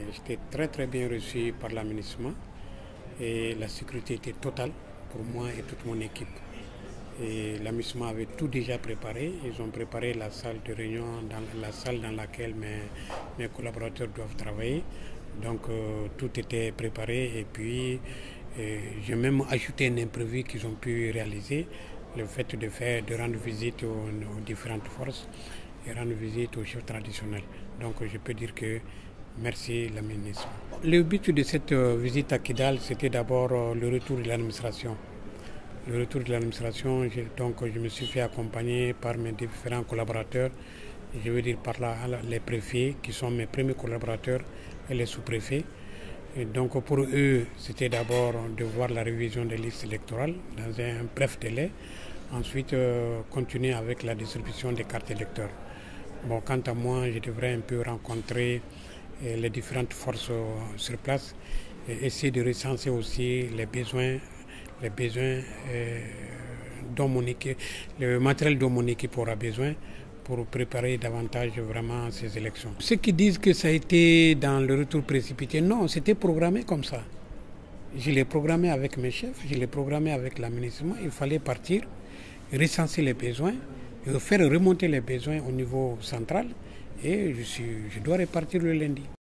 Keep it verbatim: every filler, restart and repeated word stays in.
j'étais très très bien reçu par l'aménagement et la sécurité était totale pour moi et toute mon équipe. Et l'aménagement avait tout déjà préparé. Ils ont préparé la salle de réunion, dans la salle dans laquelle mes, mes collaborateurs doivent travailler. Donc euh, tout était préparé et puis euh, j'ai même ajouté un imprévu qu'ils ont pu réaliser, le fait de faire, de rendre visite aux, aux différentes forces et rendre visite aux chefs traditionnels. Donc je peux dire que merci l'aménagement. Le but de cette visite à Kidal, c'était d'abord le retour de l'administration. Le retour de l'administration, donc je me suis fait accompagner par mes différents collaborateurs, je veux dire par là les préfets qui sont mes premiers collaborateurs et les sous-préfets. Et donc pour eux, c'était d'abord de voir la révision des listes électorales dans un bref délai, ensuite euh, continuer avec la distribution des cartes électeurs. Bon, quant à moi, je devrais un peu rencontrer euh, les différentes forces euh, sur place et essayer de recenser aussi les besoins les besoins euh, dont mon équipe, le matériel dont mon équipe aura besoin pour préparer davantage vraiment ces élections. Ceux qui disent que ça a été dans le retour précipité, non, c'était programmé comme ça. Je l'ai programmé avec mes chefs, je l'ai programmé avec l'aménagement. Il fallait partir, recenser les besoins, faire remonter les besoins au niveau central et je, suis, je dois repartir le lundi.